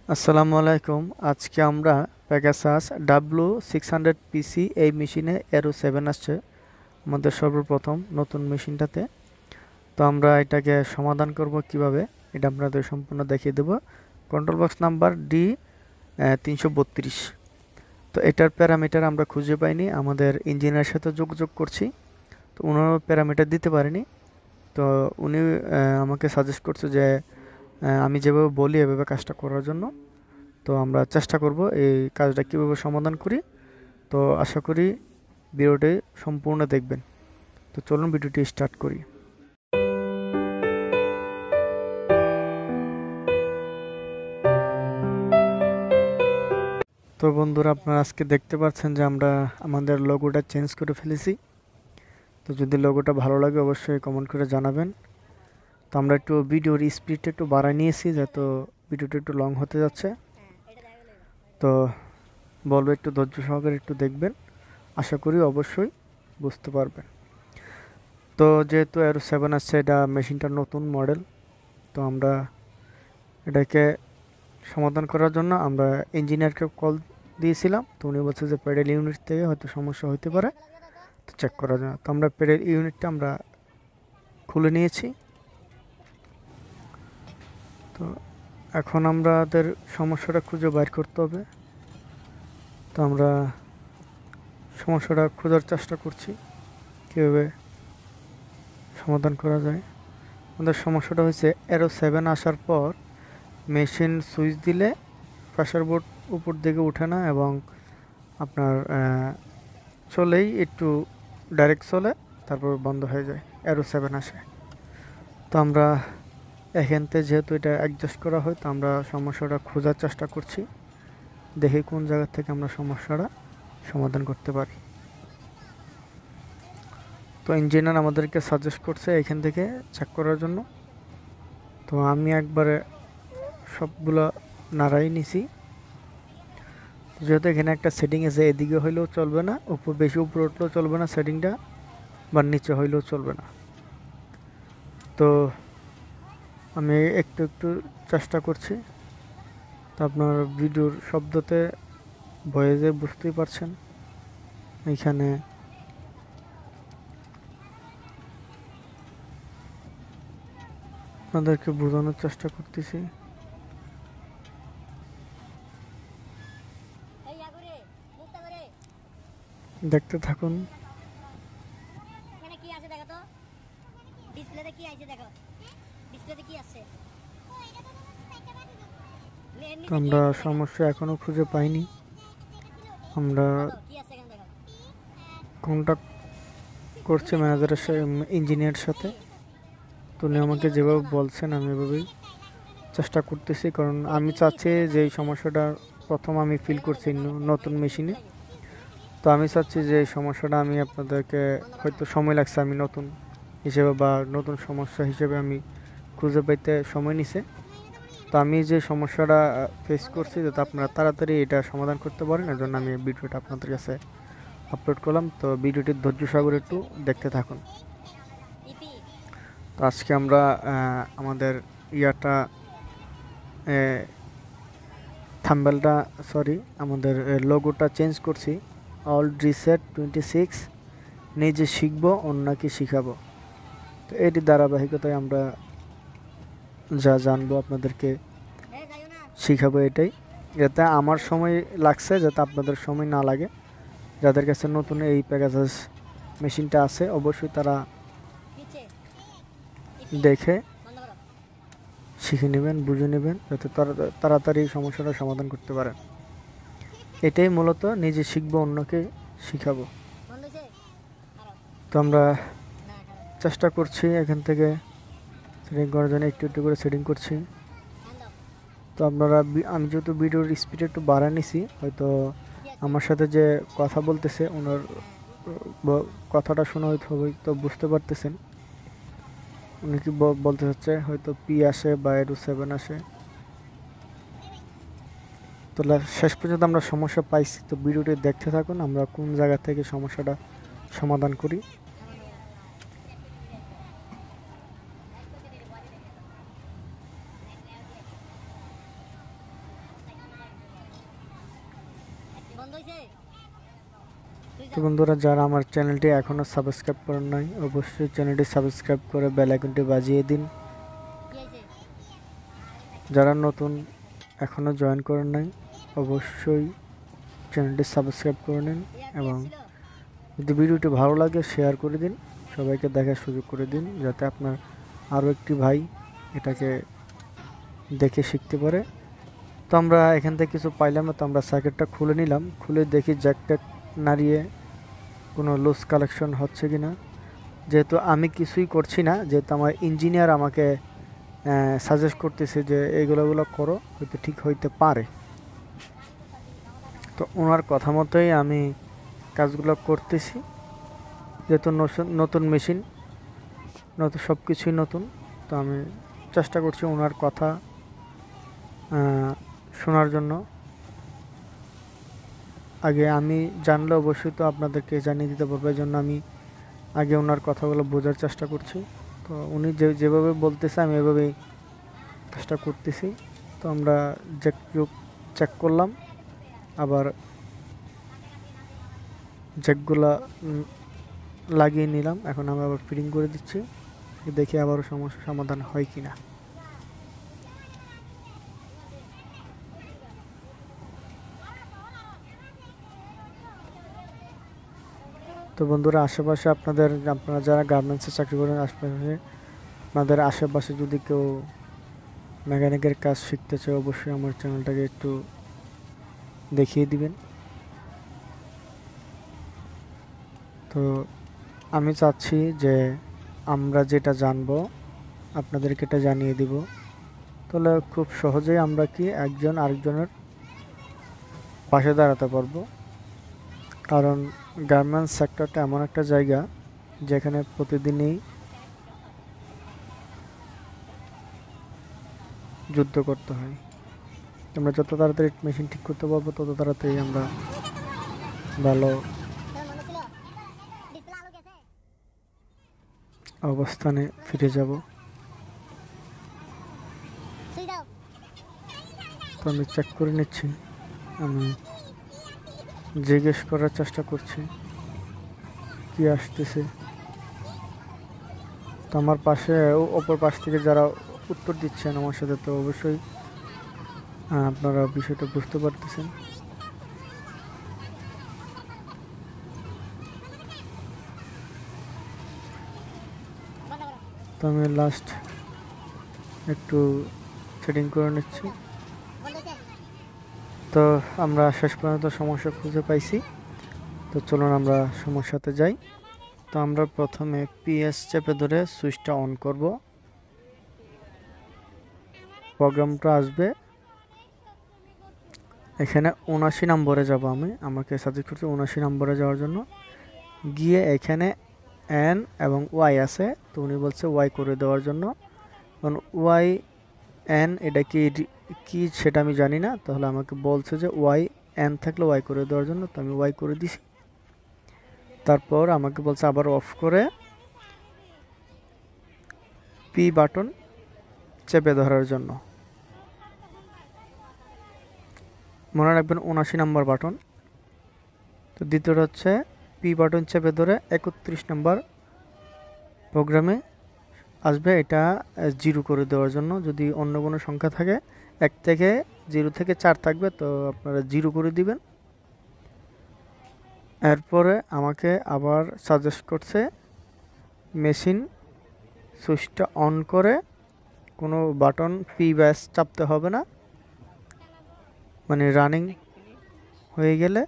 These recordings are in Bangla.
আসসালামু আলাইকুম। আজকে আমরা প্যাগাসাস W600 PC এই মেশিনে এরো 7 আসছে আমাদের সর্বপ্রথম নতুন মেশিনটাতে। তো আমরা এটাকে সমাধান করব কিভাবে এটা আপনাদের সম্পূর্ণ দেখিয়ে দেব। Control box number D332। তো এটার প্যারামিটার আমরা খুঁজে পাইনি, আমাদের ইঞ্জিনিয়ারের সাথে যোগাযোগ করছি, তো উনিও প্যারামিটার দিতে পারেনি। তো উনি আমাকে সাজেস্ট করছে যে আমি যেভাবে বলি এভাবে কাজটা করার জন্য। তো আমরা চেষ্টা করব এই কাজটা কীভাবে সমাধান করি। তো আশা করি ভিডিওটি সম্পূর্ণ দেখবেন। তো চলুন ভিডিওটি স্টার্ট করি। তো বন্ধুরা, আপনারা আজকে দেখতে পাচ্ছেন যে আমরা আমাদের লোগোটা চেঞ্জ করে ফেলেছি। তো যদি লোগোটা ভালো লাগে অবশ্যই কমেন্ট করে জানাবেন। তো আমরা একটু ভিডিওর স্পিডটা একটু বাড়ায় নিয়েছি, যাতে ভিডিওটা একটু লং হতে যাচ্ছে। তো বলবো একটু ধৈর্য সহকারে একটু দেখবেন, আশা করি অবশ্যই বুঝতে পারবেন। তো যেহেতু এরো 7 আসছে, এটা মেশিনটার নতুন মডেল। তো আমরা এটাকে সমাধান করার জন্য আমরা ইঞ্জিনিয়ারকে কল দিয়েছিলাম। তো উনি বলছে যে প্যাডেল ইউনিট থেকে হয়তো সমস্যা হতে পারে, তো চেক করার জন্য। তো আমরা প্যাডেল ইউনিটটা আমরা খুলে নিয়েছি। তো এখন আমাদের সমস্যাটা খুঁজে বাইর করতে হবে। তো আমরা সমস্যাটা খোঁজার চেষ্টা করছি কীভাবে সমাধান করা যায়। আমাদের সমস্যাটা হয়েছে এরো 7 আসার পর মেশিন সুইচ দিলে প্রেসার বোর্ড উপর দিকে ওঠে না, এবং আপনার চলেই একটু ডাইরেক্ট চলে, তারপর বন্ধ হয়ে যায়, এরো 7 আসে। তো আমরা এখান থেকে যেহেতু এটা অ্যাডজাস্ট করা হয়, তো আমরা সমস্যাটা খোঁজার চেষ্টা করছি, দেখি কোন জায়গা থেকে আমরা সমস্যাটা সমাধান করতে পারি। তো ইঞ্জিনিয়ার আমাদেরকে সাজেস্ট করছে এখান থেকে চেক করার জন্য। তো আমি একবারে সবগুলো নাড়াই নিছি। যেহেতু এখানে একটা সেটিং আছে, এদিকে হইলেও চলবে না, বেশি উপরে উঠলেও চলবে না সেটিংটা, বা নিচে হইলেও চলবে না। তো আমি একটু একটু চেষ্টা করছি। তো আপনার ভিডিওর শব্দতে ভয়েসে বুঝতেই পারছেন, এইখানে আপনাদেরকে বোঝানোর চেষ্টা করতেছি। দেখতে থাকুন। তো আমরা সমস্যা এখনো খুঁজে পাইনি। আমরা কন্ট্যাক্ট করছি ম্যানেজারের সাথে, ইঞ্জিনিয়ারের সাথে। তো উনি আমাকে যেভাবে বলছেন আমি এভাবেই চেষ্টা করতেছি, কারণ আমি চাচ্ছি যে এই সমস্যাটা প্রথম আমি ফিল করছি নতুন মেশিনে। তো আমি চাচ্ছি যে এই সমস্যাটা আমি আপনাদেরকে, হয়তো সময় লাগছে, আমি নতুন হিসেবে বা নতুন সমস্যা হিসেবে আমি খুঁজে পাইতে সময় নিছে। তো আমি যে সমস্যাটা ফেস করছি, যাতে আপনারা তাড়াতাড়ি এটা সমাধান করতে পারেন, এর জন্য আমি ভিডিওটা আপনাদের কাছে আপলোড করলাম। তো ভিডিওটির ধৈর্য সাগর একটু দেখতে থাকুন। তো আজকে আমরা আমাদের ইয়াটা থাম্বেলটা, সরি, আমাদের লোগোটা চেঞ্জ করছি। অল রিসেট 26, নিজে শিখবো অন্যকে শিখাবো। তো এটি ধারাবাহিকতায় আমরা যা জানবো আপনাদেরকে শিখাবো, এটাই যাতে আমার সময় লাগছে যাতে আপনাদের সময় না লাগে। যাদের কাছে নতুন এই প্যাগাসাস মেশিনটা আছে অবশ্যই তারা দেখে শিখে নেবেন, বুঝে নেবেন, যাতে তাড়াতাড়ি সমস্যাটা সমাধান করতে পারেন। এটাই মূলত নিজে শিখবো অন্যকে শিখাবো। তো আমরা চেষ্টা করছি এখান থেকে সেটিং করার জন্য, একটু একটু করে সেটিং করছি। তো আপনারা, আমি যেহেতু ভিডিওর স্পিড একটু বাড়া নিছি, হয়তো আমার সাথে যে কথা বলতেছে ওনার কথাটা শুনে হয়তো বুঝতে পারতেছেন উনি কি বলতে চাচ্ছে, হয়তো পি আসে বা এরো 7 আসে। তো শেষ পর্যন্ত আমরা সমস্যা পাইছি। তো ভিডিওটি দেখতে থাকুন, আমরা কোন জায়গা থেকে সমস্যাটা সমাধান করি। তো বন্ধুরা, যারা আমার চ্যানেলটি এখনও সাবস্ক্রাইব করেন নাই, অবশ্যই চ্যানেলটি সাবস্ক্রাইব করে বেল আইকনটি বাজিয়ে দিন। যারা নতুন এখনও জয়েন করেন নাই, অবশ্যই চ্যানেলটি সাবস্ক্রাইব করে নিন এবং যদি ভিডিওটি ভালো লাগে শেয়ার করে দিন, সবাইকে দেখার সুযোগ করে দিন, যাতে আপনার আরও একটি ভাই এটাকে দেখে শিখতে পারে। তো আমরা এখান থেকে কিছু পাইলাম না, তো আমরা সার্কিটটা খুলে নিলাম। খুলে দেখি জ্যাকট্যাক নাড়িয়ে কোনো লুজ কালেকশন হচ্ছে কি না। যেহেতু আমি কিছুই করছি না, যেহেতু আমার ইঞ্জিনিয়ার আমাকে সাজেস্ট করতেছে যে এইগুলোগুলো করো, হয়তো ঠিক হইতে পারে। তো ওনার কথা মতোই আমি কাজগুলো করতেছি। যেহেতু নতুন মেশিন, নতুন সব কিছুই নতুন, তো আমি চেষ্টা করছি ওনার কথা শোনার জন্য। আগে আমি জানলে অবশ্যই তো আপনাদেরকে জানিয়ে দিতে পারবো, এই জন্য আমি আগে ওনার কথাগুলো বোঝার চেষ্টা করছি। তো উনি যেভাবে বলতেছে আমি এভাবেই চেষ্টা করতেছি। তো আমরা চেক করলাম, আবার জ্যাকগুলা লাগিয়ে নিলাম। এখন আমি আবার ফিটিং করে দিচ্ছি, দেখি আবারও সমস্যা সমাধান হয় কি না। তো বন্ধুরা, আশেপাশে আপনারা যারা গার্মেন্টসে চাকরি করেন, আশেপাশে আপনাদের আশেপাশে যদি কেউ মেকানিকের কাজ শিখতে চায়, অবশ্যই আমার চ্যানেলটাকে একটু দেখিয়ে দিবেন। তো আমি চাচ্ছি যে আমরা যেটা জানবো আপনাদেরকে এটা জানিয়ে দিব, তাহলে খুব সহজেই আমরা কি একজন আরেকজনের পাশে দাঁড়াতে পারবো। কারণ গার্মেন্টস সেক্টরটা এমন একটা জায়গা যেখানে প্রতিদিনই যুদ্ধ করতে হয়। আমরা যত তাড়াতাড়ি মেশিন ঠিক করতে পারবো, তত তাড়াতাড়ি আমরা ভালো অবস্থানে ফিরে যাব। তো আমি চেক করে নিচ্ছি, আমি জিজ্ঞেস করার চেষ্টা করছি কি আসতেছে। তো আমার পাশে অপর পাশ থেকে যারা উত্তর দিচ্ছেন আমার সাথে, তো অবশ্যই আপনারা বিষয়টা বুঝতে পারতেছেন। তো আমি লাস্ট একটু সেটিং করে নিচ্ছি। তো আমরা শেষ পর্যন্ত সমস্যা খুঁজে পাইছি। তো চলুন আমরা সমস্যাতে যাই। তো আমরা প্রথমে পিএস চেপে ধরে সুইচটা অন করব। প্রোগ্রামটা আসবে, এখানে 79 নম্বরে যাব। আমাকে সাজেস্ট করছি 79 নম্বরে যাওয়ার জন্য। গিয়ে এখানে এন এবং ওয়াই আছে, তো উনি বলছে ওয়াই করে দেওয়ার জন্য। কারণ ওয়াই এন এটা কি সেটা আমি জানি না, তাহলে আমাকে বলছে যে ওয়াই এন থাকলে ওয়াই করে দেওয়ার জন্য, তো আমি ওয়াই করে দিছি। তারপর আমাকে বলছে আবার অফ করে পি বাটন চেপে ধরার জন্য। মনে রাখবেন 79 নম্বর বাটন। তো দ্বিতীয়টা হচ্ছে পি বাটন চেপে ধরে 31 নম্বর প্রোগ্রামে আসবে, এটা 0 করে দেওয়ার জন্য। যদি অন্য কোনো সংখ্যা থাকে 1 থেকে 0 থেকে 4 থাকবে, তো আপনারা 0 করে দিবেন। এরপরে আমাকে আবার সাজেস্ট করছে মেশিন সুইচটা অন করে কোনো বাটন পি ব্যাস চাপতে হবে না, মানে রানিং হয়ে গেলে।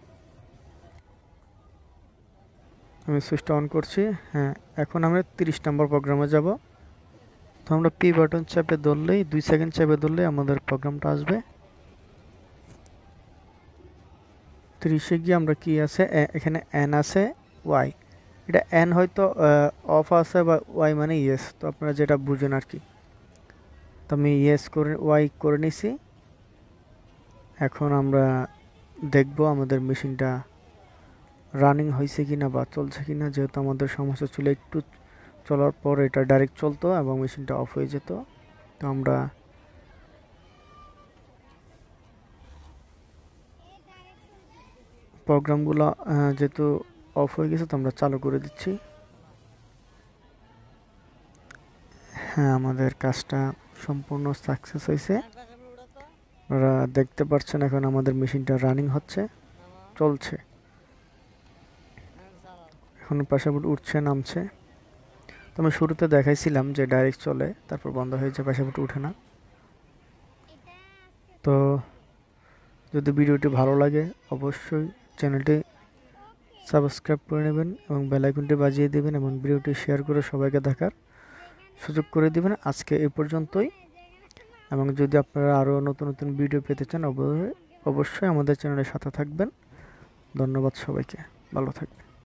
আমি সুইচটা অন করছি। হ্যাঁ, এখন আমরা 30 নম্বর প্রোগ্রামে যাব। তো আমরা পি বাটন চেপে ধরলেই 2 সেকেন্ড চেপে ধরলেই আমাদের প্রোগ্রামটা আসবে। 30-এ গিয়ে আমরা কি আছে, এখানে এন আছে, ওয়াই। এটা এন হয়তো অফ আছে বা ওয়াই মানে ইয়েস, তো আপনারা যেটা বুঝেন আর কি। তো আমি ইয়েস করে ওয়াই করে নিছি। এখন আমরা দেখব আমাদের মেশিনটা রানিং হয়েছে কিনা বা চলছে কিনা। যেহেতু আমাদের সমস্যা ছিল একটু চলার পর এটা ডাইরেক্ট চলতো এবং মেশিনটা অফ হয়ে যেত। তো আমরা প্রোগ্রামগুলো যেহেতু অফ হয়ে গেছে তো আমরা চালু করে দিচ্ছি। হ্যাঁ, আমাদের কাজটা সম্পূর্ণ সাকসেস হয়েছে। আপনারা দেখতে পাচ্ছেন এখন আমাদের মেশিনটা রানিং হচ্ছে, চলছে। এখন প্রেসার উঠছে নামছে। তো আমি শুরুতে দেখাইছিলাম যে ডাইরেক্ট চলে তারপর বন্ধ হয়ে যায়, প্রেসার উঠে না। তো যদি ভিডিওটি ভালো লাগে অবশ্যই চ্যানেলটি সাবস্ক্রাইব করে নেবেন এবং বেল আইকনটি বাজিয়ে দেবেন এবং ভিডিওটি শেয়ার করে সবাইকে দেখার সুযোগ করে দেবেন। আজকে এই পর্যন্তই, এবং যদি আপনারা আরও নতুন নতুন ভিডিও পেতে চান অবশ্যই আমাদের চ্যানেলের সাথে থাকবেন। ধন্যবাদ সবাইকে, ভালো থাকবেন।